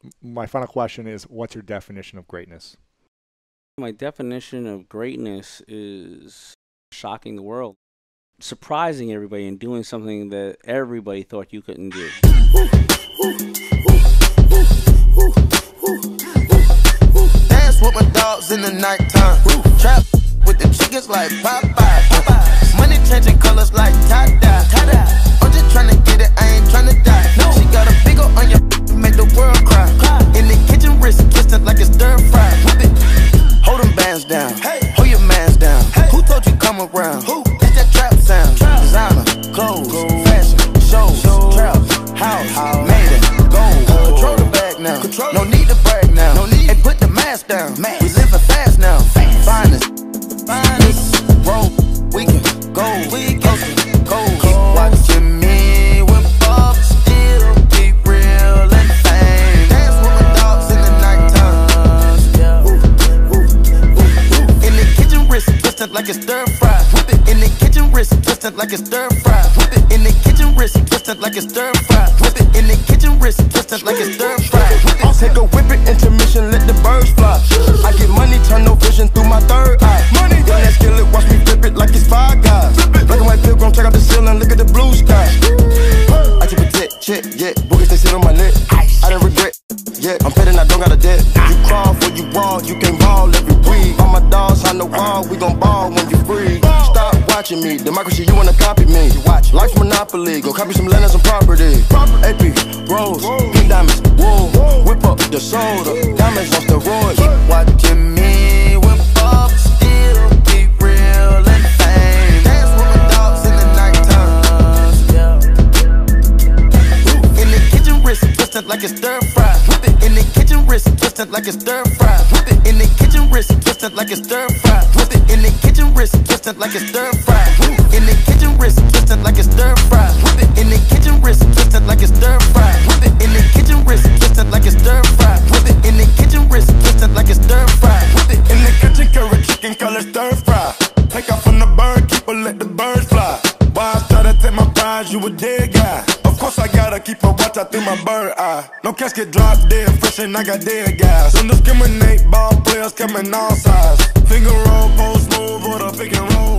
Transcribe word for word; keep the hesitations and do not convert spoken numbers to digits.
my final question is, what's your definition of greatness? My definition of greatness is shocking the world, surprising everybody, and doing something that everybody thought you couldn't do. Dance with my dogs in the nighttime. Trap with the chickens like Popeye. Money changing colors like tie-dye. I'm just trying to get it, I ain't trying to die. She got a big ol' on your make the world cry. In the kitchen, wrist twisted like it's stir fry. Hold them bands down, hold your mans down. Who told you come around? It's that trap sound. Designer, clothes, fashion, shows, trap, house, made it, gold. Control the bag now, no need to brag now. Hey, put the mask down, we living fast now. Finest, finest, roll, we can go, we can go. Keep watching me with Bob, still keep real and fame. Dance with my dogs in the nighttime. In the kitchen, wrist twisted like it's stir fry. Whip it in the kitchen, wrist twisted like it's stir fry. Whip it in the kitchen, wrist twisted like it's stir fry. Whip it in the kitchen, wrist twisted like it's stir fry. I'll take a whip it, intermission, let the birds fly. I get money, turn no vision through my third eye. Money, gun that skillet, watch me flip it like it's Five Guys. Black and white pilgrim, check out the ceiling, look at the blue sky. I keep a tit, check, yeah, boogies they sit on my lip. I don't regret, yeah, I'm petting, I don't got a debt. You crawl for you walk, you can ball every week. All my dogs on the wall, we gon' ball when you free. Stop watching me, democracy, you wanna copy me. Life's monopoly, go copy some land and some property. A P, Rose, pink diamonds, wool. Whip up the soda, diamonds on steroids. Keep watching me with Bob, still keep real and fame. Dance with my dogs in the nighttime. In the kitchen, wrist twisted like it's stir fry. Whip it in the kitchen, wrist twisted like it's stir fry. Whip it in the kitchen, wrist twisted like it's stir fry. Whip it in the kitchen, wrist twisted like it's stir fry. In the kitchen, wrist twisted like it's stir fry. Whip it in the kitchen, wrist twisted like it's stir fry. Whip it in the kitchen, wrist twisted like it's stir fry. Whip it in the kitchen, wrist twisted like it's stir fry. Whip it In the kitchen, curry chicken, color stir fry. Take off from the bird, keep her, let the birds fly. Why I try to take my prize, you a dead guy. Of course I gotta keep a watch out through my bird eye. No casket drop dead, fresh and I got dead guys. Don't discriminate, ball players come in all size. Finger roll, post move, or the pick and roll.